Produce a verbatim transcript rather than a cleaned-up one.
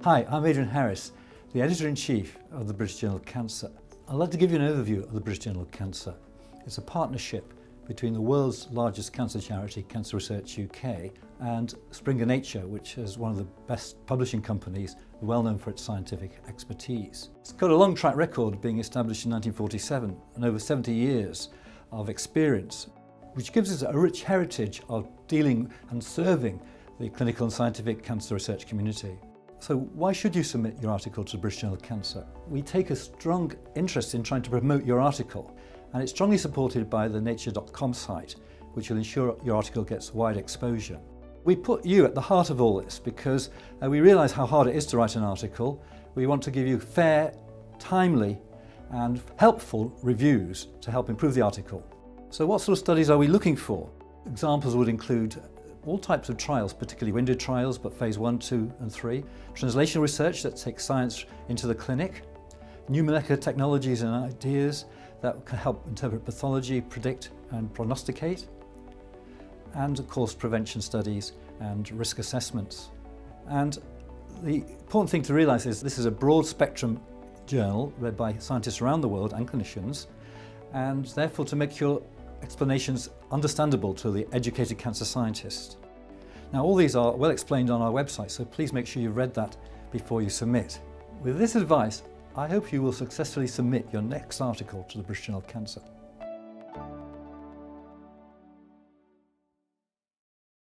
Hi, I'm Adrian Harris, the Editor-in-Chief of the British Journal of Cancer. I'd like to give you an overview of the British Journal of Cancer. It's a partnership between the world's largest cancer charity, Cancer Research U K, and Springer Nature, which is one of the best publishing companies, well known for its scientific expertise. It's got a long track record, being established in nineteen forty-seven, and over seventy years of experience, which gives us a rich heritage of dealing and serving the clinical and scientific cancer research community. So why should you submit your article to the British Journal of Cancer? We take a strong interest in trying to promote your article, and it's strongly supported by the nature dot com site, which will ensure your article gets wide exposure. We put you at the heart of all this because uh, we realise how hard it is to write an article. We want to give you fair, timely and helpful reviews to help improve the article. So what sort of studies are we looking for? Examples would include all types of trials, particularly windowed trials, but phase one, two and three. Translational research that takes science into the clinic. New molecular technologies and ideas that can help interpret pathology, predict and prognosticate. And of course prevention studies and risk assessments. And the important thing to realise is this is a broad spectrum journal read by scientists around the world and clinicians, and therefore to make your explanations understandable to the educated cancer scientist. Now all these are well explained on our website, so please make sure you've read that before you submit. With this advice, I hope you will successfully submit your next article to the British Journal of Cancer.